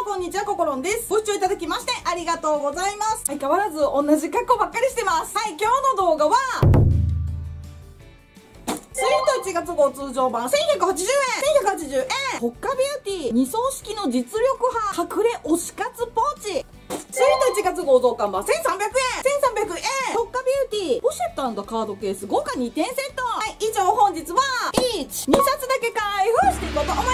こんにちは、こころんです。ご視聴いただきましてありがとうございます。相変わらず同じ格好ばっかりしてます。はい、今日の動画は、スイート1月号通常版1180円1180円ポッカビューティー2層式の実力派隠れ推し活ポーチスイート1月号増刊版1300円ポッカビューティーポシェット&カードケース豪華2点セット。はい、以上本日は2冊だけ開封していこうと思います。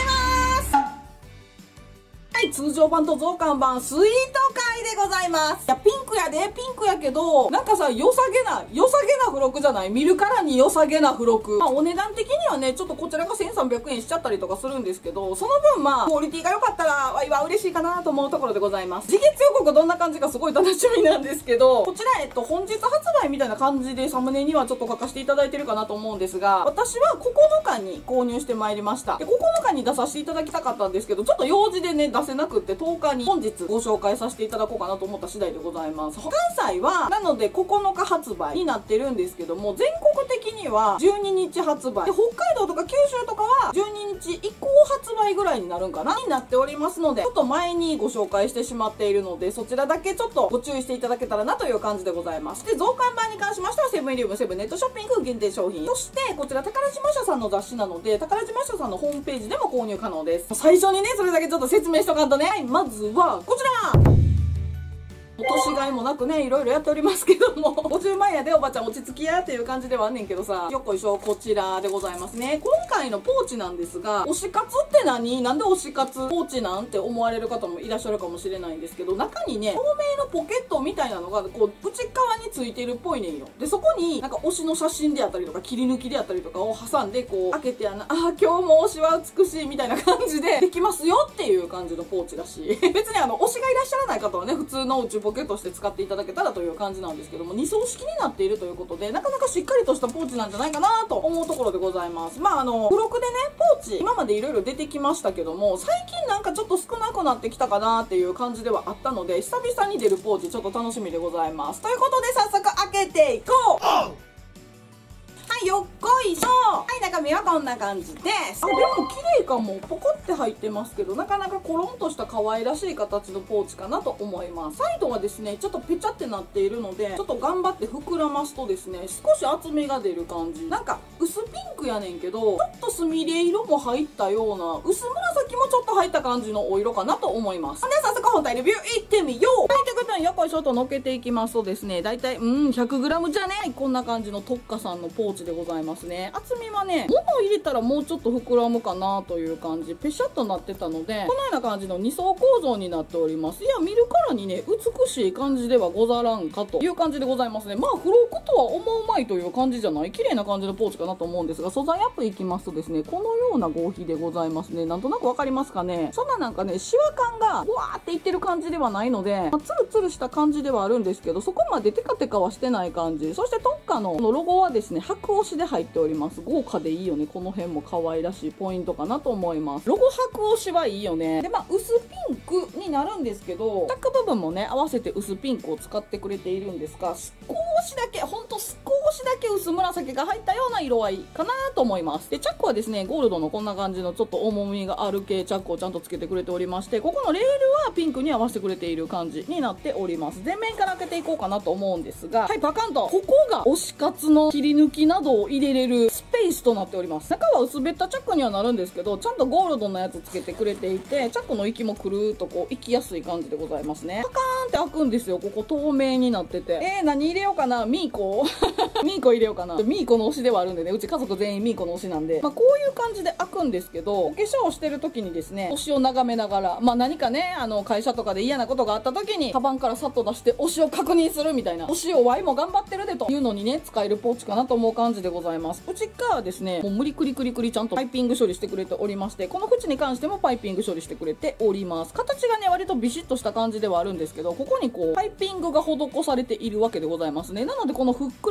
はい、通常版と増刊版スイート会でございます。いや、ピンクやで、ピンクやけど、なんかさ、良さげな付録じゃない？見るからに良さげな付録。まあ、お値段的にはね、ちょっとこちらが1300円しちゃったりとかするんですけど、その分まあ、クオリティが良かったら、わいは嬉しいかなと思うところでございます。次月予告どんな感じかすごい楽しみなんですけど、こちら、本日発売みたいな感じでサムネにはちょっと書かせていただいてるかなと思うんですが、私は9日に購入してまいりました。で、9日に出させていただきたかったんですけど、ちょっと用事でね、出せなくって10日に本日ご紹介させていただこうかなと思った次第でございます。関西は、なので9日発売になってるんですけども、全国的には12日発売。で、北海道とか九州とかは12日以降発売ぐらいになるんかなになっておりますので、ちょっと前にご紹介してしまっているので、そちらだけちょっとご注意していただけたらなという感じでございます。で、増刊版に関しましてはセブンイレブンセブンネットショッピング限定商品。そして、こちら宝島社さんの雑誌なので、宝島社さんのホームページでも購入可能です。最初にね、それだけちょっと説明しとかんとね。はい、まずは、こちら落としがいもなくね、いろいろやっておりますけども、50万やでおばちゃん落ち着きやっていう感じではあんねんけどさ、よっこいしょ、こちらでございますね。今回のポーチなんですが、推し活って何？なんで推し活ポーチなんて思われる方もいらっしゃるかもしれないんですけど、中にね、透明のポケットみたいなのが、こう、内側についてるっぽいねんよ。で、そこになんか推しの写真であったりとか、切り抜きであったりとかを挟んで、こう、開けてやな、ああ、今日も推しは美しいみたいな感じでできますよっていう感じのポーチだし、別に推しがいらっしゃらない方はね、普通の内ポケットとして使っていただけたらという感じなんですけども、2層式になっているということで、なかなかしっかりとしたポーチなんじゃないかなと思うところでございます。まあ付録でね、ポーチ、今までいろいろ出てきましたけども、最近なんかちょっと少なくなってきたかなっていう感じではあったので、久々に出るポーチちょっと楽しみでございます。ということで早速開けていこう。はい、よっこいしょ。はい、中身はこんな感じです。あ、でも綺麗かも。ポコって入ってますけど、なかなかコロンとした可愛らしい形のポーチかなと思います。サイドはですね、ちょっとペチャってなっているので、ちょっと頑張って膨らますとですね、少し厚みが出る感じ。なんか、薄ピンクやねんけど、ちょっとスミレ色も入ったような、薄紫もちょっと入った感じのお色かなと思います。では早速本体レビューいってみよう。はい、ということで、よっこいしょと乗っけていきますとですね、だいたい、100g じゃね、こんな感じの特価さんのポーチでございますね。厚みはね、物を入れたらもうちょっと膨らむかなという感じ。ペシャッとなってたので、このような感じの2層構造になっております。いや、見るからにね、美しい感じではござらんかという感じでございますね。まあ、付録とは思うまいという感じじゃない。綺麗な感じのポーチかなと思うんですが、素材アップいきますとですね、このような合皮でございますね。なんとなくわかりますかね。そんななんかね、シワ感がわーっていってる感じではないので、ツルツルした感じではあるんですけど、そこまでテカテカはしてない感じ。そして特価のこのロゴはですね、白押しで入っております。豪華でいいよね。この辺も可愛らしいポイントかなと思います。ロゴ白押しはいいよね。で、まあ、薄ピンクになるんですけど、チャック部分もね、合わせて薄ピンクを使ってくれているんですが、少しだけ、ほんと少しだけ薄紫が入ったような色合いかなと思います。で、チャックはですね、ゴールドのこんな感じのちょっと重みがある系チャックをちゃんとつけてくれておりまして、ここのレールはピンクに合わせてくれている感じになっております。前面から開けていこうかなと思うんですが、はい、パカンと、ここが推し活の切り抜きなどを入れれるスペースとなっております。中は薄べったチャックにはなるんですけど、ちゃんとゴールドのやつつけてくれていて、チャックの息もくるーっとこう、行きやすい感じでございますね。パカーンって開くんですよ。ここ透明になってて。何入れようかな？ミーコミーコ入れようかな。ミーコの推しではあるんでね、うち家族全員ミーコの推しなんで、まあこういう感じで開くんですけど、お化粧をしてる時にですね、推しを眺めながら、まあ何かね、会社とかで嫌なことがあった時に、カバンからさっと出して推しを確認するみたいな、推しをワイも頑張ってるでというのにね、使えるポーチかなと思う感じでございます。内側はですね、もう無理くりくりくりちゃんとパイピング処理してくれておりまして、この縁に関してもパイピング処理してくれております。形がね、割とビシッとした感じではあるんですけど、ここにこう、パイピングが施されているわけでございますね。なので、このふっくらした感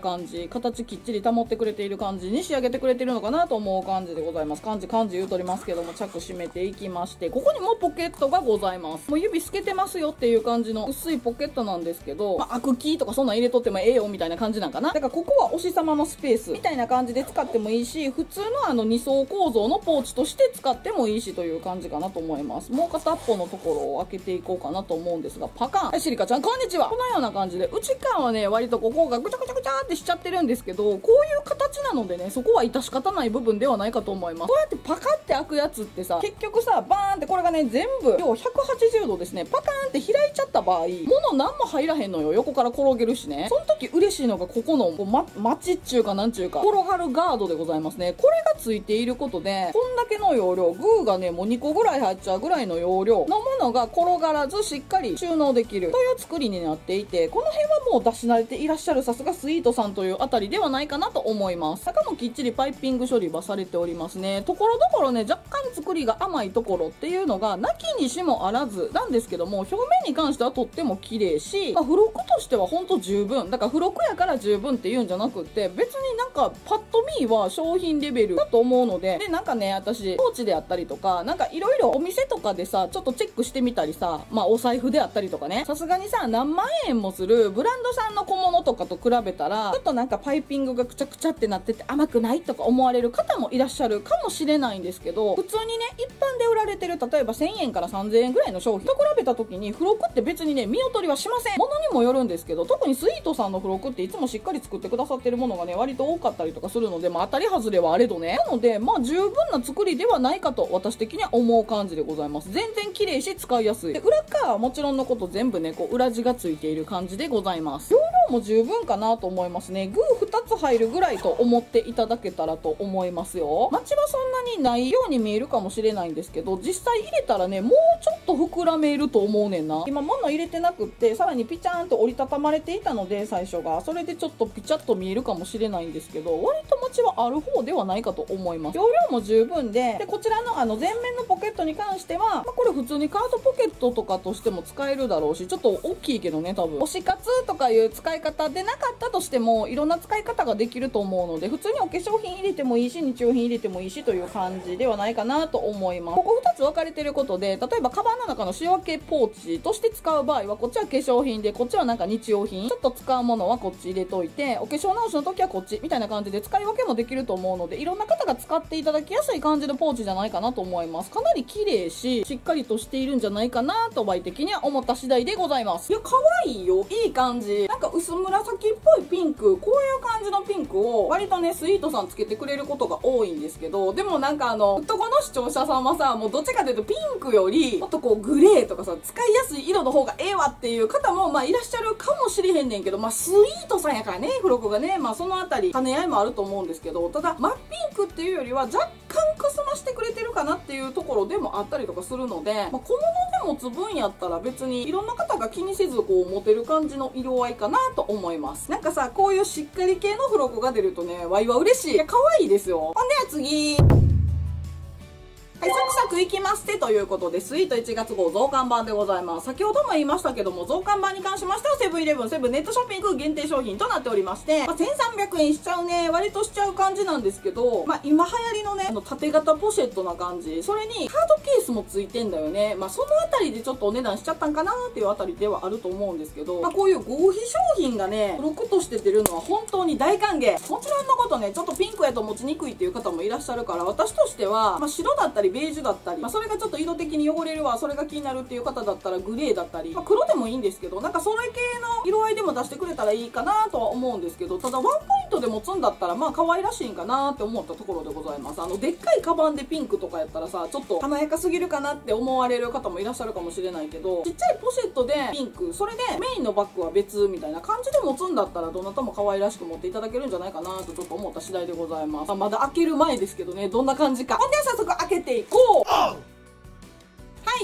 感じ、形きっちり保ってくれている感じに仕上げてくれているのかなと思う感じでございます。漢字言うとりますけども、着締めていきまして、ここにもポケットがございます。もう指透けてますよっていう感じの薄いポケットなんですけど、開くキーとかそんなん入れとってもええよみたいな感じなんかな。だからここはおしさまのスペースみたいな感じで使ってもいいし、普通の2層構造のポーチとして使ってもいいしという感じかなと思います。もう片っぽのところを開けていこうかなと思うんですが、パカン。はい、シリカちゃんこんにちは。このような感じで、内側はね、割とここがぐちゃぐちゃぐちゃってしちゃってるんですけど、こういう形なのでね、そこは致し方ない部分ではないかと思います。こうやってパカって開くやつってさ、結局さ、バーンってこれがね、全部要は180度ですね、パカーンって開いちゃった場合、物何も入らへんのよ。横から転げるしね。その時嬉しいのがここのマチっちゅうかなんちゅうか、転がるガードでございますね。これがついていることで、こんだけの容量、グーがね、もう2個ぐらい入っちゃうぐらいの容量のものが転がらずしっかり収納できるという作りになっていて、この辺はもう出し慣れていらっしゃるさすがスイートさんというあたりではないかなと思います。中もきっちりパイピング処理はされておりますね。ところどころね、若干作りが甘いところっていうのがなきにしもあらずなんですけども、表面に関してはとっても綺麗し、付録としてはほんと十分。だから付録やから十分っていうんじゃなくって、別になんかパッと見は商品レベルだと思うので、なんかね、私ポーチであったりとか、なんかいろいろお店とかでさ、ちょっとチェックしてみたりさ、お財布であったりとかね、さすがにさ、何万円もするブランドさんの小物とかと比べたら、ちょっとなんかパイピングがくちゃくちゃってなってて甘くないとか思われる方もいらっしゃるかもしれないんですけど、普通にね、一般で売られてる、例えば1000円から3000円ぐらいの商品と比べた時に、付録って別にね、見劣りはしません。物にもよるんですけど、特にスイートさんの付録っていつもしっかり作ってくださってるものがね、割と多かったりとかするので、当たり外れはあれどね。なので、十分な作りではないかと私的には思う感じでございます。全然綺麗し使いやすい。で、裏側はもちろんのこと全部ね、こう裏地がついている感じでございます。容量も十分かなと思いますね。グー2つ入るぐらいと思っていただけたらと思いますよ。街はそんなにないように見えるかもしれないんですけど、実際入れたらね、もうちょっと膨らめると思うねんな。今物入れてなくって、さらにピチャーンと折りたたまれていたので、最初が。それでちょっとピチャッと見えるかもしれないんですけど、割と街はある方ではないかと思います。容量も十分で、こちらの前面のポケットに関しては、これ普通にカードポケットとかとしても使えるだろうし、ちょっと大きいけどね、多分。推し活とかいう使い方でなかったとしても、いろんな使い方ができると思うので、普通にお化粧品入れてもいいし、日用品入れてもいいしという感じではないかなと思います。ここ2つ分かれてることで、例えばカバンの中の仕分けポーチとして使う場合は、こっちは化粧品で、こっちはなんか日用品、ちょっと使うものはこっち入れといて、お化粧直しの時はこっちみたいな感じで使い分けもできると思うので、いろんな方が使っていただきやすい感じのポーチじゃないかなと思います。かなり綺麗し、しっかりとしているんじゃないかなと、倍的には思った次第でございます。いや、可愛いよ。いい感じ。なんか薄紫っぽいピンク、こういう感じのピンクを、割とね、スイートさんつけてくれることが多いんですけど、でもなんか男の視聴者さんはさ、もうどっちかというとピンクより、もっとこうグレーとかさ、使いやすい色の方がええわっていう方も、いらっしゃるかもしれへんねんけど、スイートさんやからね、付録がね、そのあたり、兼ね合いもあると思うんですけど、ただ、真っピンクっていうよりは、若干くすましてくれてるかなっていうところでもあったりとかするので、小物で持つ分やったら別にいろんな方が気にせずこう持てる感じの色合いかなと思います。なんかさ、こういうしっかり系の付録が出るとね、ワイは嬉しい。いや、可愛いですよ。ほんでは次。はい、サクサクいきますてということで、スイート1月号増刊版でございます。先ほども言いましたけども、増刊版に関しましてはセブンイレブン、セブンネットショッピング限定商品となっておりまして、1300円しちゃうね、割としちゃう感じなんですけど、今流行りのね、縦型ポシェットな感じ、それにカードケースもついてんだよね。そのあたりでちょっとお値段しちゃったんかなっていうあたりではあると思うんですけど、こういう合皮商品がね、付録として出るのは本当に大歓迎。もちろんのことね、ちょっとピンクやと持ちにくいっていう方もいらっしゃるから、私としては、白だったりベージュだったり、それがちょっと色的に汚れるわ、それが気になるっていう方だったらグレーだったり、黒でもいいんですけど、なんかそれ系の色合いでも出してくれたらいいかなとは思うんですけど、ただワンポイントで持つんだったら可愛らしいんかなって思ったところでございます。でっかいカバンでピンクとかやったらさ、ちょっと華やかすぎるかなって思われる方もいらっしゃるかもしれないけど、ちっちゃいポシェットでピンク、それでメインのバッグは別みたいな感じで持つんだったら、どなたも可愛らしく持っていただけるんじゃないかなとちょっと思った次第でございます。まだ開ける前ですけどね、どんな感じか。ほんでは早速開けていこう。はい、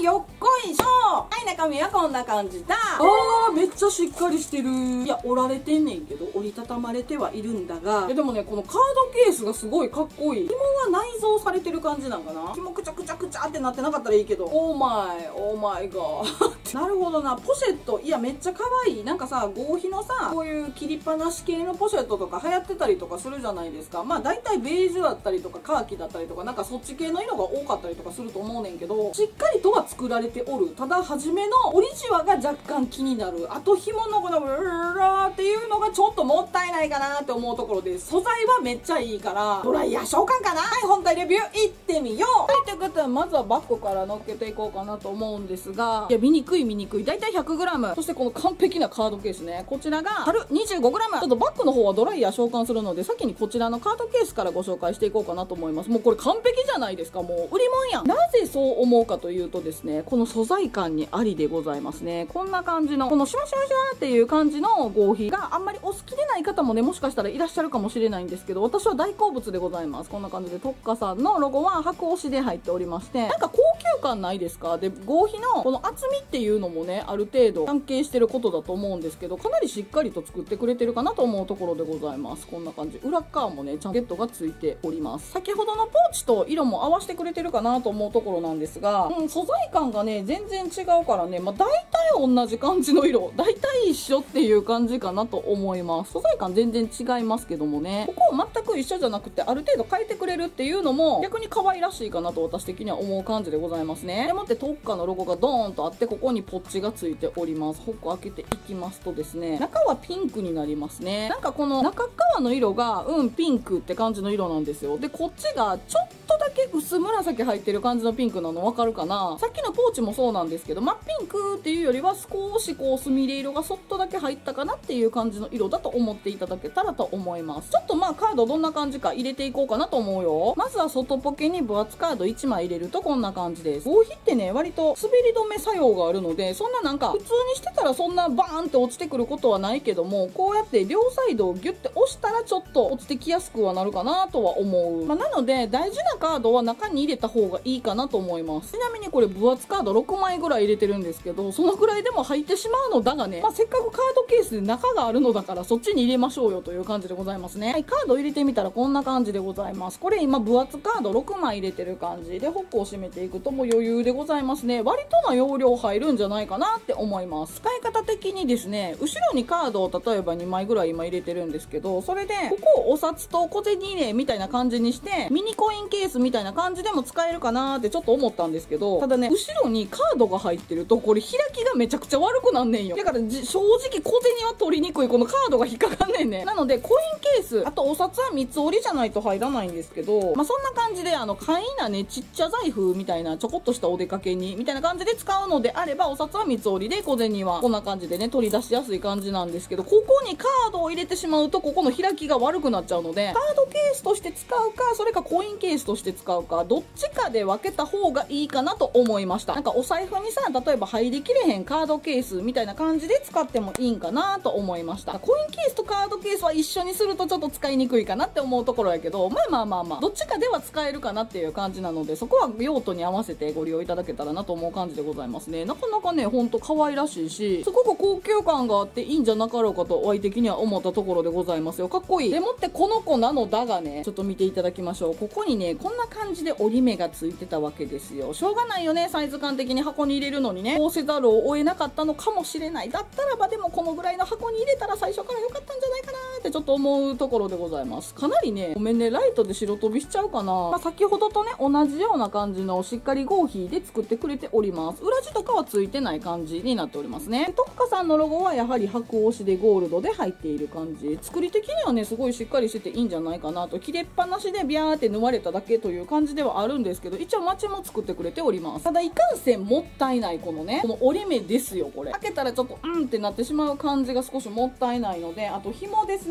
よっこいしょ。はい、中身はこんな感じだ。めっちゃしっかりしてる。いや、折られてんねんけど、折りたたまれてはいるんだが、でもね、このカードケースがすごいかっこいい。紐は内蔵されてる感じなんかな。紐くちゃくちゃくちゃってなってなかったらいいけど、オーマイガー。なるほどな。ポシェット、いや、めっちゃ可愛い。なんかさ、合皮のさ、こういう切りっぱなし系のポシェットとか流行ってたりとかするじゃないですか。まあ、大体ベージュだったりとか、カーキだったりとか、なんかそっち系の色が多かったりとかすると思うねんけど、しっかりとは作られておる。ただ、初めの折りじわが若干気になる。あと、紐のこのブルルーっていうのがちょっともったいないかなって思うところです。素材はめっちゃいいから、ドライヤー召喚かな。はい、本体レビューいってみよう。はい、ということで、まずはバッグから乗っけていこうかなと思うんですが、いや、見にくい。だいたい 100g。そしてこの完璧なカードケースね。こちらが、軽 25g。ちょっとバッグの方はドライヤー召喚するので、先にこちらのカードケースからご紹介していこうかなと思います。もうこれ完璧じゃないですか。もう売り物やん。なぜそう思うかというとですね、この素材感にありでございますね。こんな感じの、このシュワシュワシュワっていう感じの合皮があんまりお好きでない方もね、もしかしたらいらっしゃるかもしれないんですけど、私は大好物でございます。こんな感じで、特価さんのロゴは白押しで入っておりまして、なんか高級感ないですか？で、合皮のこの厚みっていうのもね、ある程度関係してることだと思うんですけど、かなりしっかりと作ってくれてるかなと思うところでございます。こんな感じ。裏側もね、ジャケットがついております。先ほどのポーチと色も合わせてくれてるかなと思うところなんですが、素材感がね、全然違うからね、まあ大体同じ感じの色、大体一緒っていう感じかなと思います。素材感全然違いますけどもね、ここを全く一緒じゃなくて、ある程度変えてくれるっていうのも、逆に可愛らしいかなと私的には思う感じでございますね。でもって特価のロゴがドーンとあって、ここにポッチがついております。ホック開けていきますとですね、中はピンクになりますね。なんかこの中側の色が、ピンクって感じの色なんですよ。で、こっちがちょっとだけ薄紫入ってる感じのピンクなの分かるかな？さっきのポーチもそうなんですけど、真っピンクっていうよりは少しこうスミレ色がそっとだけ入ったかなっていう感じの色だと思っていただけたらと思います。ちょっとまあカードどんな感じか入れていこうかなと思うよ。まずは外ポケに分厚カード1枚入れるとこんな感じです。合皮ってね、割と滑り止め作用があるので、そんななんか普通にしてたらそんなバーンって落ちてくることはないけども、こうやって両サイドをギュッて押したらちょっと落ちてきやすくはなるかなとは思う。なので大事なカードは中に入れた方がいいかなと思います。ちなみにこれ分厚カード6枚ぐらい入れてるんですけど、そのくらいでも入ってしまうのだがね、せっかくカードケースで中があるのだからそっちに入れましょうよという感じでございますね。はい、カード入れてみたらこんな感じでございます。これ今分厚カード6枚入れてる感じで、ホックを締めていくともう余裕でございますね。割とな容量入るんじゃないかなって思います。使い方的にですね、後ろにカードを例えば2枚ぐらい今入れてるんですけど、それでここをお札と小銭入れみたいな感じにしてミニコインケースみたいな感じでも使えるかなってちょっと思ったんですけど、ただね、後ろにカードが入ってるとこれ開きがめちゃくちゃ悪くなんねんよ。だから正直小銭は取りにくい、このカードが引っかかんねんね。なのでコインケース、あとお札は三つ折りじゃないと入らないんですけど、そんな感じで簡易なね、ちっちゃ財布みたいなちょこっとしたお出かけにみたいな感じで使うのであれば、お札は三つ折りで小銭はこんな感じでね、取り出しやすい感じなんですけど、ここにカードを入れてしまうとここの開きが悪くなっちゃうので、カードケースとして使うか、それかコインケースとして使うか、どっちかで分けた方がいいかなと思いました。なんかお財布にさ、例えば入りきれへんカードケースみたいな感じで使ってもいいんかなと思いました。コインケースとカードケースは一緒にするとちょっと使いにくいかなって思うところやけど、まあどっちかでは使えるかなっていう感じなので、そこは用途に合わせてご利用いただけたらなと思う感じでございますね。なかなかね、ほんと可愛らしいし、すごく高級感があっていいんじゃなかろうかと、Y的には思ったところでございますよ。かっこいい。でもってこの子なのだがね、ちょっと見ていただきましょう。ここにね、こんな感じで折り目がついてたわけですよ。しょうがないよね、サイズ感的に箱に入れるのにね、こうせざるを得なかったのかもしれない。だったらばでもこのぐらいの箱に入れたら最初から良かったんじゃないかなってちょっと思うところでございます。かなりね、ごめんね、ライトで白飛びしちゃうかな。先ほどとね、同じような感じのしっかり合皮で作ってくれております。裏地とかはついてない感じになっておりますね。特価さんのロゴはやはり白押しでゴールドで入っている感じ。作り的にはね、すごいしっかりしてていいんじゃないかなと。切れっぱなしでビャーって縫われただけという感じではあるんですけど、一応マチも作ってくれております。ただいかんせんもったいない、このね、この折り目ですよ。これ開けたらちょっとってなってしまう感じが少しもったいないので、あと紐ですね。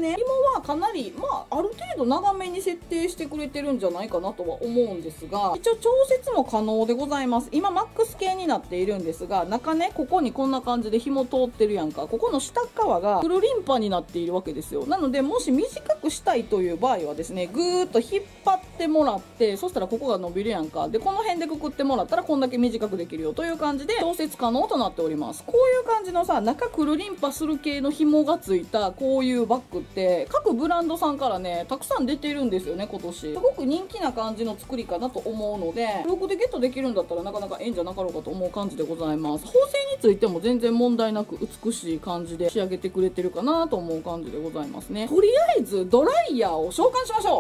ね、紐はかなりある程度長めに設定してくれてるんじゃないかなとは思うんですが、一応調節も可能でございます。今マックス系になっているんですが、中ね、ここにこんな感じで紐通ってるやんか。ここの下側がフルリンパになっているわけですよ。なので、もし短くしたいという場合はですね、ぐーっと引っ張ってもらって、そしたらここが伸びるやんか。で、この辺でくくってもらったらこんだけ短くできるよという感じで調節可能となっております。こういう感じのさ、中くるりんぱする系の紐がついたこういうバッグって各ブランドさんからね、たくさん出てるんですよね、今年。すごく人気な感じの作りかなと思うので、付録でゲットできるんだったらなかなかええんじゃなかろうかと思う感じでございます。縫製についても全然問題なく美しい感じで仕上げてくれてるかなと思う感じでございますね。とりあえずドライヤーを召喚しましょう。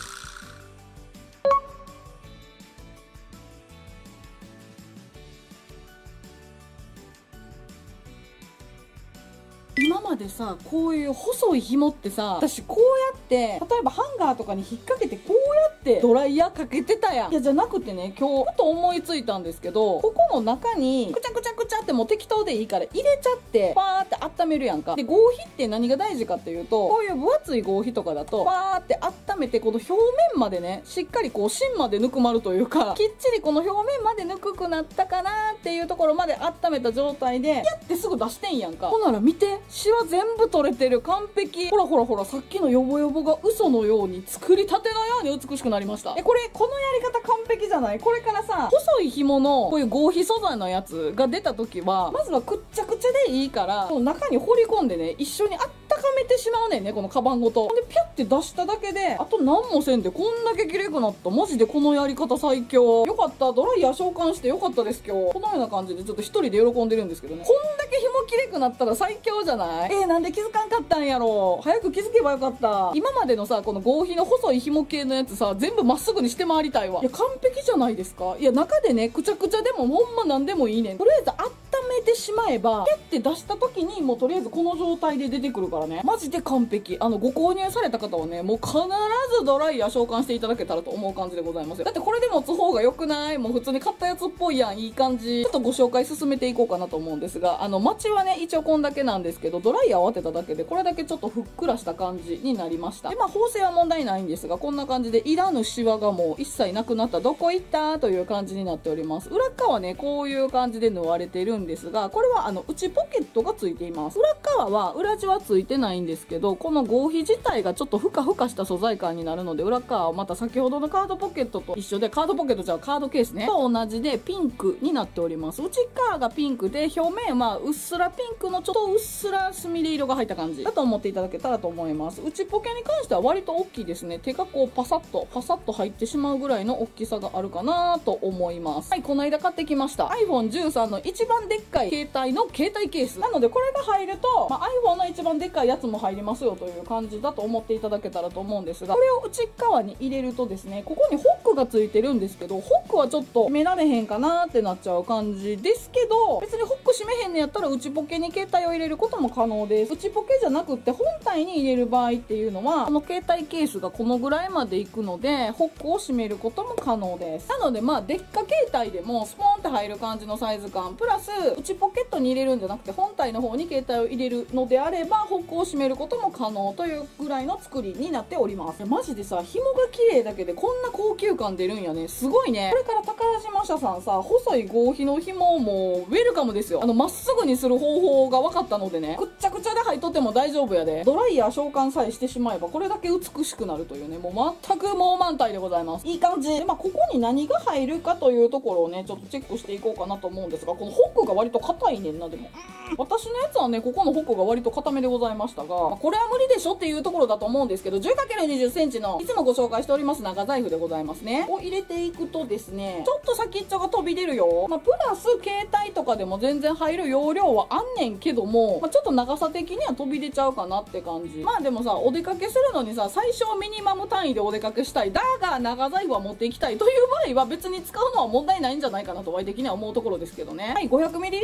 今までさ、こういう細い紐ってさ、私こうやって例えばハンガーとかに引っ掛けてこうやってドライヤーかけてたやん。いや、じゃなくてね、今日ふと思いついたんですけど、ここの中にくちゃくちゃくちゃってもう適当でいいから入れちゃってパーって温めるやんか。で、合皮って何が大事かっていうと、こういう分厚い合皮とかだとパーって温めて、この表面までね、しっかりこう芯までぬくまるというか、きっちりこの表面までぬくくなったかなっていうところまで温めた状態でやってすぐ出してんやんか。ほんなら見て、シワ全部取れてる。完璧。ほらほらほら、さっきのヨボヨボが嘘のように作りたてのように美しくなりました。このやり方完璧じゃない？これからさ、細い紐のこういう合皮素材のやつが出た時は、まずはくっちゃくちゃでいいから、この中に放り込んでね、一緒に温めてしまうねんね、このカバンごと。で、ピャって出しただけで、あと何もせんでこんだけ綺麗くなった。マジでこのやり方最強。よかった。ドライヤー召喚してよかったです、今日。このような感じでちょっと一人で喜んでるんですけどね。こんだけ紐綺麗くなったら最強じゃない？なんで気づかんかったんやろ。早く気づけばよかった。今までのさ、この合皮の細い紐系のやつさ、全部まっすぐにして回りたいわ。いや、完璧じゃないですか。いや、中でね、くちゃくちゃでもほんまなんでもいいねん。とりあえず温めてしまえば、ピャって出した時にもうとりあえずこの状態で出てくるからね。マジで完璧。ご購入された方はね、もう必ずドライヤー召喚していただけたらと思う感じでございますよ。だってこれで持つ方が良くない？もう普通に買ったやつっぽいやん。いい感じ。ちょっとご紹介進めていこうかなと思うんですが、マチはね、一応こんだけなんですけど、ドライヤーを当てただけでこれだけちょっとふっくらした感じになりました。で、縫製は問題ないんですが、こんな感じでいらぬシワがもう一切なくなった。どこ行ったという感じになっております。裏側ね、こういう感じで縫われてるんですが、これは内ポケットがついています。裏側は裏地はついてないんですけど、この合皮自体がちょっとふかふかした素材感になるので、裏側はまた先ほどのカードポケットと一緒で、カードポケットじゃカードケースねと同じでピンクになっております。内側がピンクで、表面はうっすらピンクのちょっとうっすらすみれ色が入った感じだと思っていただけたらと思います。内ポケに関しては割と大きいですね。手がこうパサッと入ってしまうぐらいの大きさがあるかなと思います。はい、この間買ってきました iPhone13 の一番でっかい携帯の携帯ケースなので、これが入ると、iPhone の一番でっかいやつも入りますよという感じだと思っていただけたらと思うんですが、これを内側に入れるとですね、ここにホックがついてるんですけど、ホックはちょっと閉められへんかなってなっちゃう感じですけど、別にホック閉めへんのやったら内ポケに携帯を入れることも可能です。内ポケじゃなくって本体に入れる場合っていうのは、この携帯ケースがこのぐらいまでいくので、ホックを閉めることも可能です。なのででっか携帯でもスポーンって入る感じのサイズ感、プラス内ポケットに入れるんじゃなくて本体の方に携帯を入れるのであれば、ホックを閉めることも可能というぐらいの作りになっております。マジでさ、紐が綺麗だけでこんな高級感出るんやね。すごいね。これから宝島社さんさ、細い合皮の紐もウェルカムですよ。まっすぐにする方法が分かったのでね、くっちゃくちゃで入っとっても大丈夫やで。ドライヤー召喚さえしてしまえばこれだけ美しくなるというね、もう全くもう満体でございます。いい感じで、ここに何が入るかというところをね、ちょっとチェックしていこうかなと思うんですが、このホックが割と硬いねんな。でも私のやつはね、ここのホックが割と硬めでございましたが、これは無理でしょっていうところだと思うんですけど、 10×20 センチのいつもご紹介しております長財布でございますねを入れていくとですね、ちょっと先っちょが飛び出るよ。プラス携帯とかでも全然入る容量はあんねんけども、ちょっと長さ的には飛び出ちゃうかなって感じ。でもさ、お出かけするのにさ、最小ミニマム単位でお出かけしたい、だが長財布は持っていきたいという場合は別に使うのは問題ないんじゃないかなと、ワイ的には思うところですけどね。はい、500ml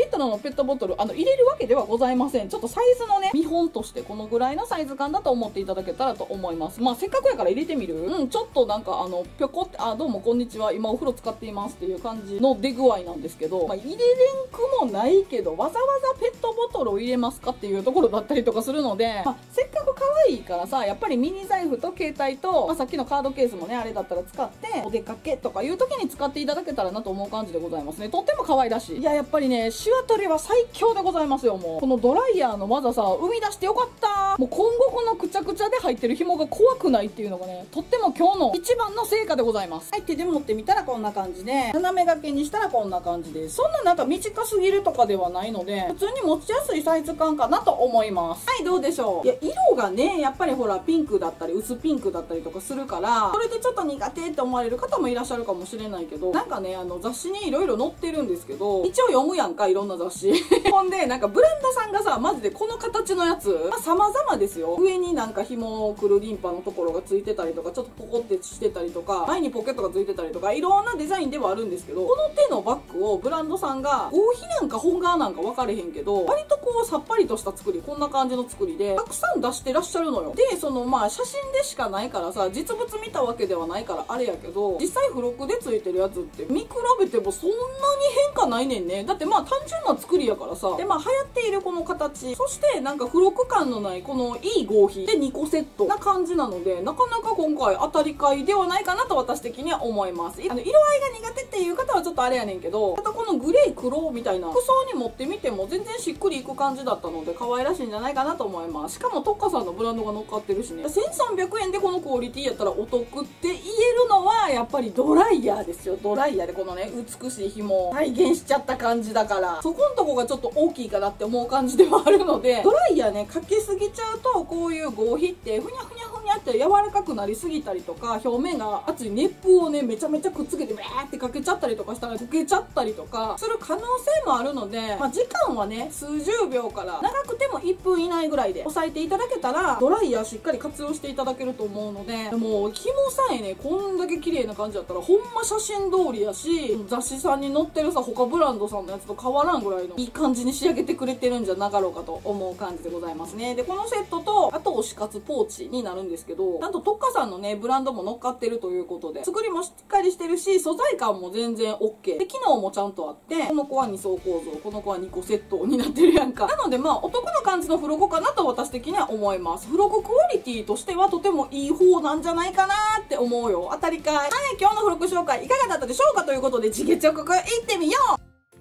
リットルのペットボトル、入れるわけではございません。ちょっとサイズのね、見本としてこのぐらいのサイズ感だと思っていただけたらと思います。まあ、せっかくやから入れてみる？ちょっとなんかぴょこって、どうもこんにちは、今お風呂使っていますっていう感じの出具合なんですけど、まあ、入れれんくもないけど、わざわざペットボトルを入れますかっていうところだったりとかするので、まあ、せっかく可愛いからさ、やっぱりミニ財布と携帯と、まあ、さっきのカードケースもね、あれだったら使って、お出かけとかいう時に使っていただけたらなと思う感じでございますね。とっても可愛らしい。いや、やっぱりね、シワ取りは最強でございますよ、もう。このドライヤーの技さ、生み出してよかった。もう今後このくちゃくちゃで入ってる紐が怖くないっていうのがね、とっても今日の一番の成果でございます。はい、手で持ってみたらこんな感じで、斜め掛けにしたらこんな感じで、そんななんか短すぎるとかではないので、普通に持ちやすいサイズ感かなと思います。はい、どうでしょう。いや、色がね、やっぱりほら、ピンクだったり、薄ピンクだったりとかするから、それでちょっと苦手って思われる方もいらっしゃるかもしれないけど、なんかね、雑誌にいろいろ載ってるんですけど、一応読むやんか、いろんな雑誌。ほんで、なんかブランドさんがさ、マジでこの形のやつ、まあ、様々ですよ。上になんか紐をくるリンパのところがついてたりとか、ちょっとポコってしてたりとか、前にポケットがついてたりとか、いろんなデザインではあるんですけど、この手のバッグをブランドさんが、合皮なんか本革なんか分かれへんけど、割とこうさっぱりとした作り、こんな感じの作りで、たくさん出してらっしゃるのよ。で、まあ写真でしかないからさ、実物見たわけではないからあれやけど、実際付録でついてるやつって見比べてもそんなに変化ないねんね。だってまあ単純な作りやからさ。で、まあ流行っているこの形、そしてなんか付録感のないこのいい合皮で2個セットな感じなので、なかなか今回当たり買いではないかなと私的には思います。色合いが苦手っていう方はちょっとあれやねんけど、またこのグレー黒みたいな服装に持ってみても全然しっくりいく感じだったので可愛らしいんじゃないかなと思います。しかも特価さんのブランドが乗っかってるしね。1300円でこのクオリティやったらお得って言えるのはやっぱりドライヤーですよ。ドライヤーでこのね、美しい紐を再現しちゃった感じだから、そこんとこがちょっと大きいかなって思う感じではあるので、ドライヤーね、かけすぎちゃうと、こういう合皮ってふにゃふにゃふにゃって柔らかくなりすぎたりとか、表面が熱い熱風をね、めちゃめちゃくっつけて、ベーってかけちゃったりとかしたら溶けちゃったりとかする可能性もあるので、まあ、時間はね、数十秒から長くても1分以内ぐらいで抑えていただけたら、ドライヤーしっかり活用していただけると思うので、もう紐さえね、こんだけ綺麗な感じだったら、ほんま写真通りやし、雑誌さんに載ってるさ、他ブランドさんのやつと変わらんぐらいのいい感じに仕上げてくれてるんじゃなかろうかと思う感じでございますね。で、このセットと、あと推し活ポーチになるんですけど、なんと特価さんのね、ブランドも乗っかってるということで、作りもしっかりしてるし、素材感も全然 OK。で、機能もちゃんとあって、この子は2層構造、この子は2個セットになってるやんか。なのでまあ、お得な感じの付録かなと私的には思います。付録クオリティとしてはとてもいい方なんじゃないかなって思うよ。当たりかい。はい、今日の付録紹介いかがだったでしょうかということで、次月予告いってみよう。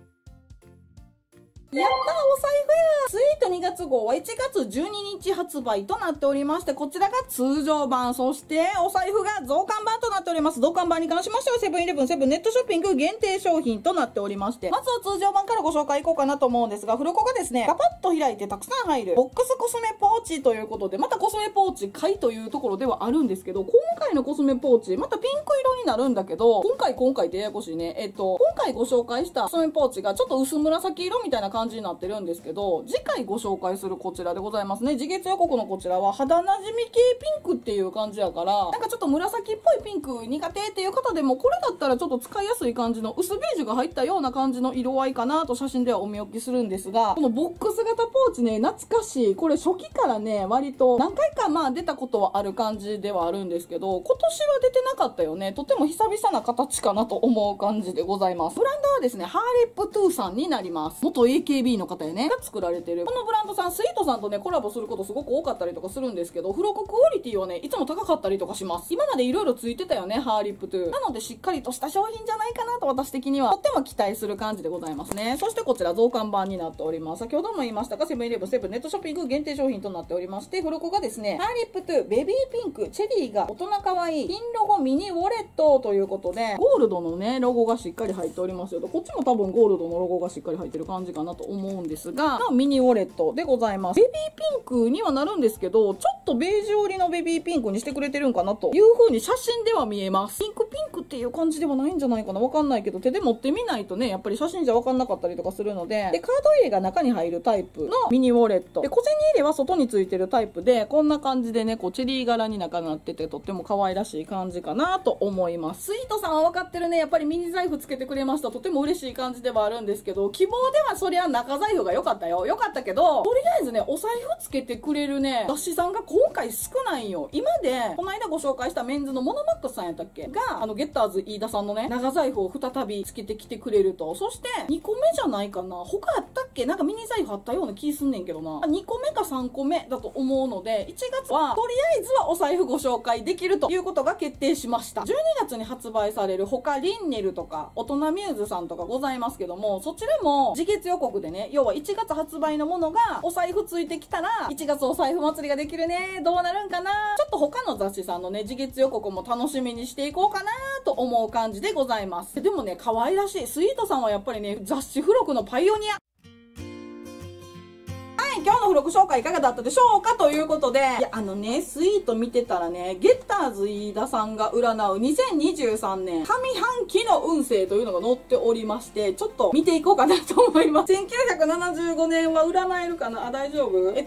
やったー、お財布や。スイート2月号は1月12日発売となっておりまして、こちらが通常版、そしてお財布が増刊版となっております。増刊版に関しましてはセブンイレブンセブンネットショッピング限定商品となっておりまして、まずは通常版からご紹介いこうかなと思うんですが、付録がですね、ガパッと開いてたくさん入るボックスコスメポーチということで、またコスメポーチ買いというところではあるんですけど、今回のコスメポーチ、またピンク色になるんだけど、今回ってややこしいね。今回ご紹介したコスメポーチがちょっと薄紫色みたいな感じになってるんですけど、次回ご紹介するこちらでございますね。次月予告のこちらは肌なじみ系ピンクっていう感じやから、なんかちょっと紫っぽいピンク苦手っていう方でも、これだったらちょっと使いやすい感じの薄ベージュが入ったような感じの色合いかなと写真ではお見置きするんですが、このボックス型ポーチね、懐かしい。これ初期からね、割と何回かまあ出たことはある感じではあるんですけど、今年は出てなかったよね。とても久々な形かなと思う感じでございます。ブランドはですね、ハーリップトゥーさんになります。元 AKB の方やね、が作られてる。このブランドさん、スイートさんとね、コラボすることすごく多かったりとかするんですけど、付録クオリティはね、いつも高かったりとかします。今までいろいろついてたよね、ハーリップトゥー。なのでしっかりとした商品じゃないかなと私的にはとっても期待する感じでございますね。そしてこちら増刊版になっております。先ほども言いましたが、セブンイレブンセブンネットショッピング限定商品となっておりまして、付録がですね、ハーリップトゥーベビーピンクチェリーが大人可愛いピンロゴミニウォレットということで、ゴールドのね、ロゴがしっかり入っておりますよと、こっちも多分ゴールドのロゴがしっかり入ってる感じかなと思うんですが、ミニウォレットでございます。ベビーピンクにはなるんですけど、ちょっとベージュ寄りのベビーピンクにしてくれてるんかなという風に写真では見えます。ピンクっていう感じではないんじゃないかな、わかんないけど、手で持ってみないとね、やっぱり写真じゃわかんなかったりとかするので、で、カード入れが中に入るタイプのミニウォレット。で、小銭入れは外についてるタイプで、こんな感じでね、こうチェリー柄に中になってて、とっても可愛らしい感じかなと思います。スイートさんはわかってるね、やっぱりミニ財布つけてくれました。とても嬉しい感じではあるんですけど、希望ではそりゃな中財布が良かったよ。良かったけど、とりあえずね、お財布つけてくれるね、雑誌さんが今回少ないんよ。今で、この間ご紹介したメンズのモノマックスさんやったっけが、ゲッターズ飯田さんのね、長財布を再びつけてきてくれると。そして、2個目じゃないかな。他あったっけなんかミニ財布あったような気すんねんけどな。2個目か3個目だと思うので、1月は、とりあえずはお財布ご紹介できるということが決定しました。12月に発売される他リンネルとか、大人ミューズさんとかございますけども、そちらも次月予告でね、要は1月発売のものがお財布ついてきたら、1月お財布祭りができるね。どうなるんかな。ちょっと他の雑誌さんのね、次月予告も楽しみにしていこうかなと思う感じでございます。でもね、可愛らしい。スイートさんはやっぱりね、雑誌付録のパイオニア。今日の付録紹介いかがだったでしょうかということで、いや、スイート見てたらね、ゲッターズ飯田さんが占う2023年上半期の運勢というのが載っておりまして、ちょっと見ていこうかなと思います。1975年は占えるかなあ、大丈夫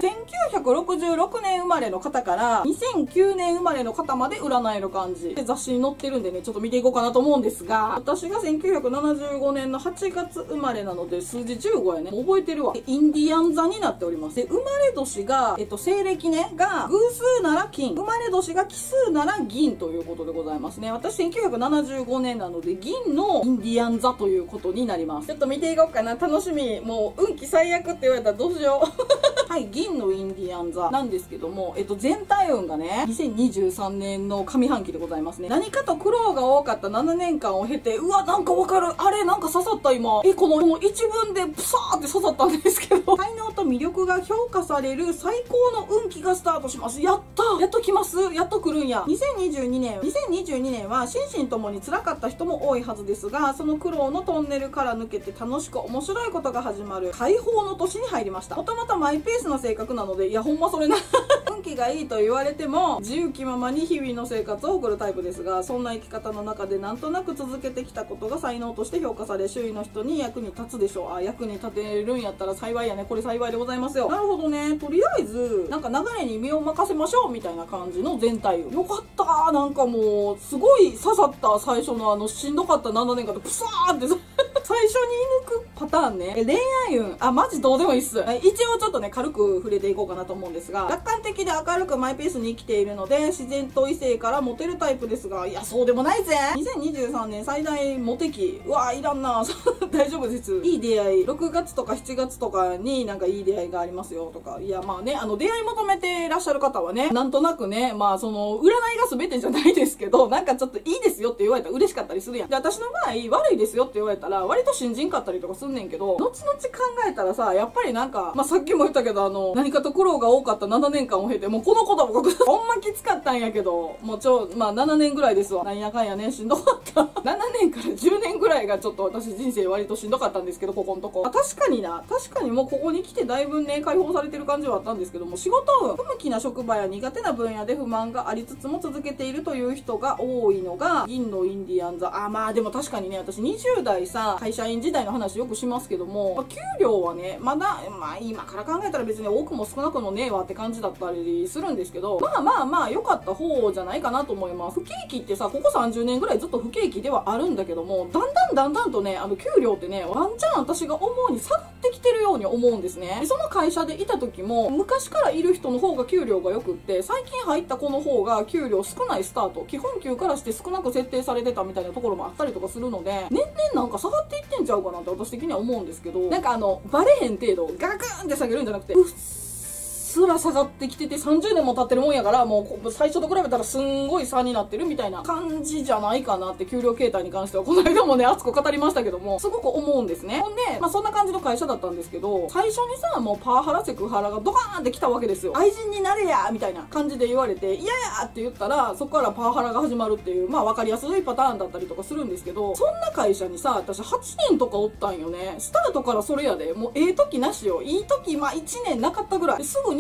1966年生まれの方から2009年生まれの方まで占える感じで雑誌に載ってるんでね、ちょっと見ていこうかなと思うんですが、私が1975年の8月生まれなので、数字15やね。覚えてるわ。インディアン座になっております。で、生まれ年が、西暦ね、が、偶数なら金。生まれ年が奇数なら銀ということでございますね。私1975年なので、銀のインディアン座ということになります。ちょっと見ていこうかな。楽しみ。もう、運気最悪って言われたらどうしよう。はい、銀のインディアン座なんですけども、全体運がね、2023年の上半期でございますね。何かと苦労が多かった7年間を経て、うわ、なんかわかる。あれ、なんか刺さった今。この一文でプサーって刺さったんですけど、才能と魅力が評価される最高の運気がスタートします。やったやっと来ますやっと来るんや。2022年は心身ともに辛かった人も多いはずですが、その苦労のトンネルから抜けて楽しく面白いことが始まる解放の年に入りました。もともとマイペースな性格なので、いやほんまそれな運気がいいと言われても自由気ままに日々の生活を送るタイプですが、そんな生き方の中でなんとなく続けてきたことが才能として評価され、周囲の人に役に立つでしょう。あ、役に立てるんやったら幸いやね。これ幸いでございますよ。なるほどね。とりあえずなんか流れに身を任せましょうみたいな感じの全体よかったー。なんかもうすごい刺さった。最初のしんどかった7年間でプサーって最初に抜くパターンね。恋愛運、あ、マジどうでもいいっす。一応ちょっとね、軽く触れていこうかなと思うんですが、楽観的で明るくマイペースに生きているので、自然と異性からモテるタイプですが、いや、そうでもないぜ。2023年最大モテ期。うわ、いらんな。大丈夫です。いい出会い。6月とか7月とかになんかいい出会いがありますよとか。いや、まあね、出会い求めていらっしゃる方はね、なんとなくね、まあその、占いが全てじゃないですけど、なんかちょっといいですよって言われたら嬉しかったりするやん。で、私の場合、悪いですよって言われたら、割と信じんかったりとかすんねんけど、後々考えたらさ、やっぱりなんか、まあ、さっきも言ったけど、何かと苦労が多かった7年間を経て、もうこのこともほんまきつかったんやけど、もうまあ、7年ぐらいですわ。なんやかんやね、しんどかった。7年から10年ぐらいがちょっと私人生割としんどかったんですけど、ここのとこ。確かにもうここに来てだいぶね、解放されてる感じはあったんですけども、仕事運、不向きな職場や苦手な分野で不満がありつつも続けているという人が多いのが、銀のインディアン座。あ、まあでも確かにね、私20代さ、会社員時代の話よくしますけども、給料はね、まだ、まあ今から考えたら別に多くも少なくもねえわって感じだったりするんですけど、まあ良かった方じゃないかなと思います。不景気ってさ、ここ30年ぐらいずっと不景気ではあるんだけども、だんだんとね、給料ってね、ワンチャン私が思うに下がってきてるように思うんですね。で、その会社でいた時も、昔からいる人の方が給料が良くって、最近入った子の方が給料少ないスタート、基本給からして少なく設定されてたみたいなところもあったりとかするので、年々なんか下がっていってんちゃうかなって私的には思うんですけど、なんかバレへん程度、ガクーンって下げるんじゃなくて、うっすら下がってきてて30年も経ってるもんやから、もう最初と比べたらすんごい差になってるみたいな感じじゃないかなって、給料形態に関してはこの間もね、熱く語りましたけども、すごく思うんですね。ほんで、まあそんな感じの会社だったんですけど、最初にさ、もうパワハラセクハラがドカーンって来たわけですよ。愛人になれやみたいな感じで言われて、嫌やって言ったら、そこからパワハラが始まるっていう、まあ分かりやすいパターンだったりとかするんですけど、そんな会社にさ、私8年とかおったんよね。スタートからそれやで、もう時なしよ。いい時、まあ1年なかったぐらい。すぐに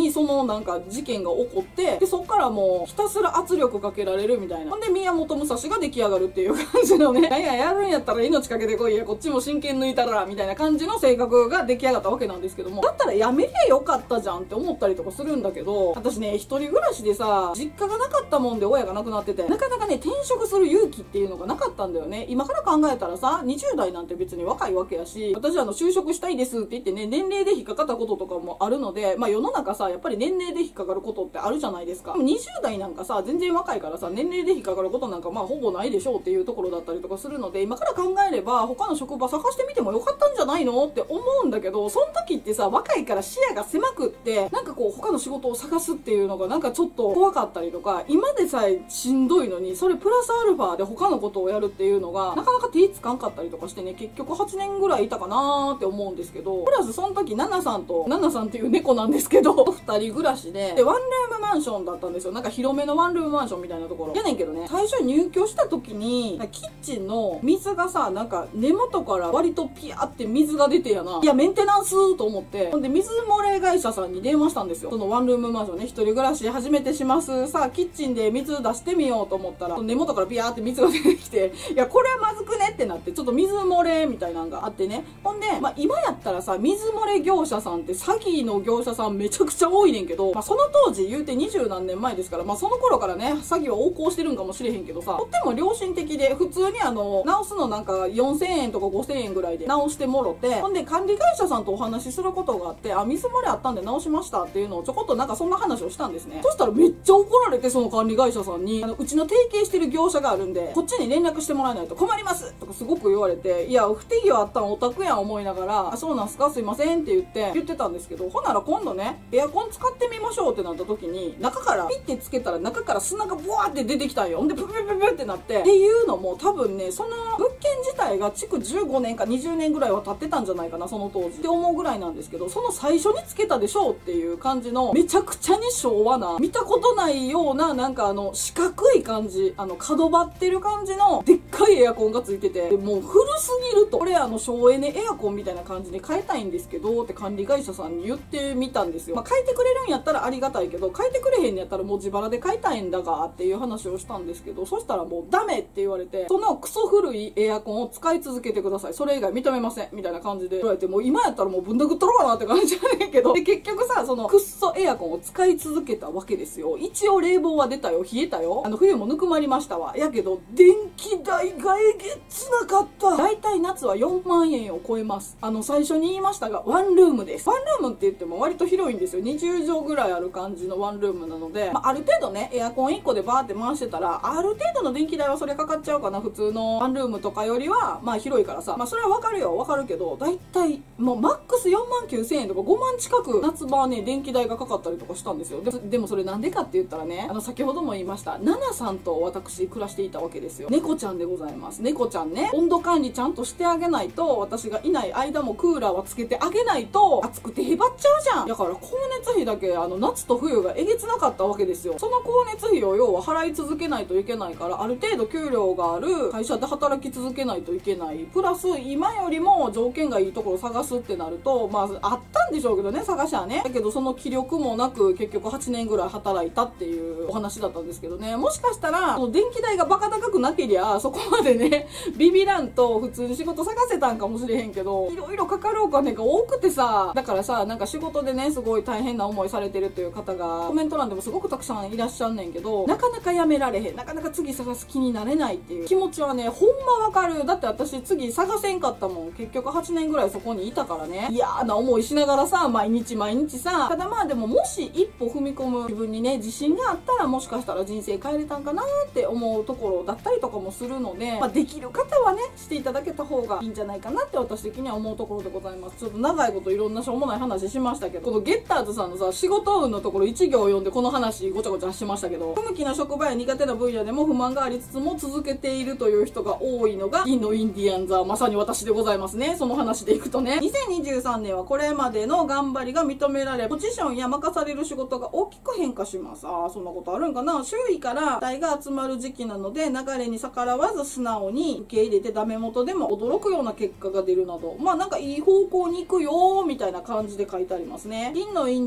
にそのなんか事件が起こって、でそっからもうひたすら圧力かけられるみたいな。ほんで宮本武蔵が出来上がるっていう感じのね、やるんやったら命かけてこいや、こっちも真剣抜いたらみたいな感じの性格が出来上がったわけなんですけども、だったらやめりゃよかったじゃんって思ったりとかするんだけど、私ね、一人暮らしでさ、実家がなかったもんで親が亡くなってて、なかなかね、転職する勇気っていうのがなかったんだよね。今から考えたらさ、20代なんて別に若いわけやし、私就職したいですって言ってね、年齢で引っかかったこととかもあるので、まあ世の中さ、やっぱり年齢で引っかかることってあるじゃないですか。でも20代なんかさ、全然若いからさ、年齢で引っかかることなんかまあほぼないでしょうっていうところだったりとかするので、今から考えれば他の職場探してみてもよかったんじゃないのって思うんだけど、その時ってさ、若いから視野が狭くって、なんかこう他の仕事を探すっていうのがなんかちょっと怖かったりとか、今でさえしんどいのに、それプラスアルファで他のことをやるっていうのがなかなか手つかんかったりとかしてね、結局8年ぐらいいたかなーって思うんですけど、プラスその時ナナさんっていう猫なんですけど、2人暮らしで、ワンルームマンションだったんですよ。なんか広めのワンルームマンションみたいなところやねんけどね、最初入居した時にキッチンの水がさ、なんか根元から割とピヤって水が出てやな、いやメンテナンスと思って、ほんで水漏れ会社さんに電話したんですよ。そのワンルームマンションね、一人暮らし初めてします、さあキッチンで水出してみようと思ったら、根元からピヤって水が出てきて、いやこれはまずくねってなって、ちょっと水漏れみたいなのがあってね。ほんでまあ今やったらさ、水漏れ業者さんって詐欺の業者さんめちゃくちゃ多いねんけど、まあその当時言うて20何年前ですから、まあその頃からね詐欺は横行してるんかもしれへんけどさ、とっても良心的で、普通に直すのなんか4000円とか5000円ぐらいで直してもろて、ほんで管理会社さんとお話しすることがあって、あ、水漏れあったんで直しましたっていうのをちょこっとなんかそんな話をしたんですね。そしたらめっちゃ怒られて、その管理会社さんに、うちの提携してる業者があるんでこっちに連絡してもらえないと困りますとかすごく言われて、いや不手際あったんオタクやん思いながら、あ、そうなんすか、すいませんって言ってたんですけど、ほんなら今度ね、エアコン使ってみましょうってなった時に、中からピッてつけたら中から砂がブワーって出てきたんよ。ほんでププププってなって、っていうのも多分ね、その物件自体が築15年か20年ぐらいは経ってたんじゃないかな、その当時って思うぐらいなんですけど、その最初につけたでしょうっていう感じのめちゃくちゃに昭和な、見たことないような、なんか四角い感じ、角張ってる感じのでっかいエアコンがついてて、でもう古すぎると、これ省エネエアコンみたいな感じに変えたいんですけどって管理会社さんに言ってみたんですよ。まあ変えてくれるんやったらありがたいけど、変えてくれへんんやったらもう自腹で買いたいんだがっていう話をしたんですけど、そしたらもうダメって言われて、そのクソ古いエアコンを使い続けてください、それ以外認めませんみたいな感じで言われて、もう今やったらもうぶん殴ったろうかなって感じじゃねんけど、で結局さ、そのクッソエアコンを使い続けたわけですよ。一応冷房は出たよ、冷えたよ、冬もぬくまりましたわ。やけど電気代がえげつなかった。だいたい夏は4万円を超えます。最初に言いましたがワンルームです。ワンルームって言っても割と広いんですよ。20畳ぐらいある感じのワンルームなので、ある程度ねエアコン1個でバーって回してたらある程度の電気代はそれかかっちゃうかな、普通のワンルームとかよりは。広いからさ、それはわかるよ、わかるけど、だいたいもうマックス4万9000円とか5万近く夏場はね電気代がかかったりとかしたんですよ。でもそれなんでかって言ったらね、先ほども言いましたナナさんと私暮らしていたわけですよ。猫ちゃんでございます。猫ちゃんね、温度管理ちゃんとしてあげないと、私がいない間もクーラーはつけてあげないと暑くてへばっちゃうじゃん。だから光熱費だけ夏と冬がえげつなかったわけですよ。その光熱費を要は払い続けないといけないから、ある程度給料がある会社で働き続けないといけない。プラス今よりも条件がいいところを探すってなると、あったんでしょうけどね、探しはね。だけどその気力もなく結局8年ぐらい働いたっていうお話だったんですけどね。もしかしたらその電気代がバカ高くなけりゃそこまでねビビらんと普通に仕事探せたんかもしれへんけど、いろいろかかるお金が多くてさ、だからさ、なんか仕事でねすごい大変な思いされてるという方がコメント欄でもすごくたくさんいらっしゃんねんけど、なかなかやめられへん、なかなか次探す気になれないっていう気持ちはねほんまわかる。だって私次探せんかったもん。結局8年ぐらいそこにいたからね、嫌な思いしながらさ、毎日さ。ただでももし一歩踏み込む自分にね自信があったら、もしかしたら人生変えれたんかなって思うところだったりとかもするので、できる方はねしていただけた方がいいんじゃないかなって私的には思うところでございます。ちょっと長いこといろんなしょうもない話しましたけど、このゲッターズさんのさ仕事運のところ1行読んでこの話ごちゃごちゃしましたけど、不向きな職場や苦手な分野でも不満がありつつも続けているという人が多いのが銀のインディアンズはまさに私でございますね。その話でいくとね、2023年はこれまでの頑張りが認められ、ポジションや任される仕事が大きく変化します。そんなことあるんかな。周囲から期待が集まる時期なので、流れに逆らわず素直に受け入れて、ダメ元でも驚くような結果が出るなど、なんかいい方向に行くよみたいな感じで書いてありますね。銀のインデ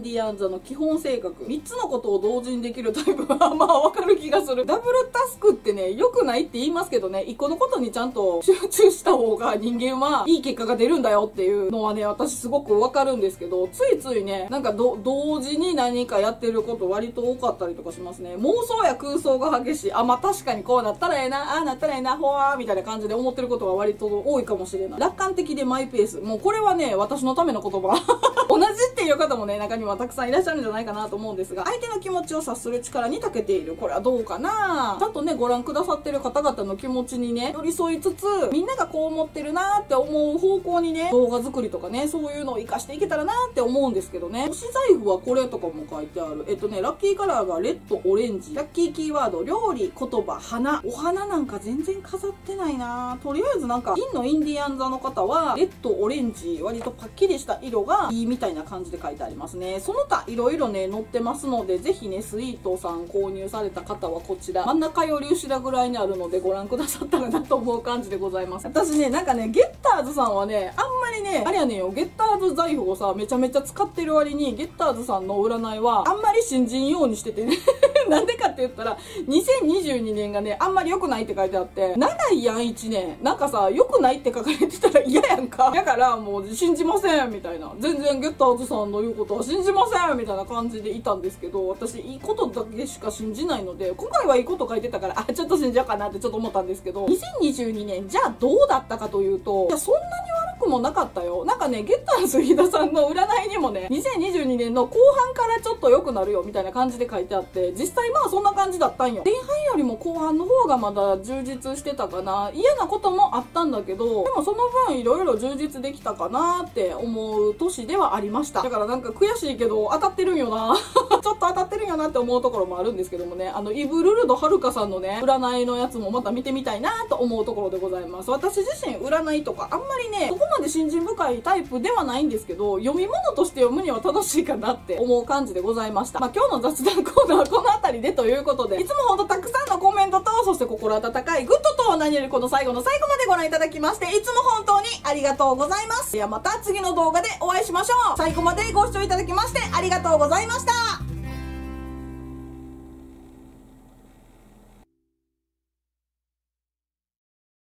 ディアン座の基本性格。3つのことを同時にできるタイプはまあわかる気がする。ダブルタスクってね、良くないって言いますけどね、1個のことにちゃんと集中した方が人間はいい結果が出るんだよっていうのはね、私すごくわかるんですけど、ついついね、なんか同時に何かやってること割と多かったりとかしますね。妄想や空想が激しい。あ、まあ確かにこうなったらええな、ああなったらええな、ほわーみたいな感じで思ってることが割と多いかもしれない。楽観的でマイペース。もうこれはね、私のための言葉。同じっていう方もね、中にはたくさんいらっしゃるんじゃないかなと思うんですが、相手の気持ちを察する力に長けている。これはどうかな。ちゃんとね、ご覧くださってる方々の気持ちにね、寄り添いつつ、みんながこう思ってるなーって思う方向にね、動画作りとかね、そういうのを活かしていけたらなーって思うんですけどね。推し財布はこれとかも書いてある。ラッキーカラーがレッド、オレンジ。ラッキーキーワード、料理、言葉、花。お花なんか全然飾ってないなー。とりあえずなんか、銀のインディアン座の方は、レッド、オレンジ、割とパッキリした色がいいみたいな感じで書いてありますね。その他、いろいろね、載ってますので、ぜひね、スイートさん購入された方はこちら、真ん中より後ろぐらいにあるのでご覧くださったらなと思う感じでございます。私ね、なんかね、ゲッターズさんはね、あんまりね、あれやねんよ、ゲッターズ財布をさ、めちゃめちゃ使ってる割に、ゲッターズさんの占いは、あんまり信じんようにしててね。なんでかって言ったら、2022年がね、あんまり良くないって書いてあって、長いやん、1年。なんかさ、良くないって書かれてたら嫌やんか。だからもう信じませんみたいな。全然ゲッターズさんの言うことは信じませんみたいな感じでいたんですけど、私いいことだけしか信じないので、今回はいいこと書いてたから、あ、ちょっと信じようかなってちょっと思ったんですけど、2022年、じゃあどうだったかというと、いや、そんなに悪くもなかったよ。なんかね、ゲッターズ飯田さんの占いにもね、2022年の後半からちょっと良くなるよみたいな感じで書いてあって、実際まあそんな感じだったんよ。前半よりも後半の方がまだ充実してたかな。嫌なこともあったんだけど、でもその分いろいろ充実できたかなって思う年ではありました。だからなんか悔しいけど当たってるんよな。ちょっと当たってるんよなって思うところもあるんですけどもね、イブルルドはるかさんのね、占いのやつもまた見てみたいなと思うところでございます。私自身占いとかあんまりね、そこまで信心深いタイプではないんですけど、読み物として読むには正しいかなって思う感じでございました。まあ今日の雑談コーナーはこの辺りでということで、いつもほんとたくさんのコメントと、そして心温かいグッドと何よりこの最後の最後までご覧いただきまして、いつも本当にありがとうございます。ではまた次の動画でお会いしましょう。最後までご視聴いただきましてありがとうございました。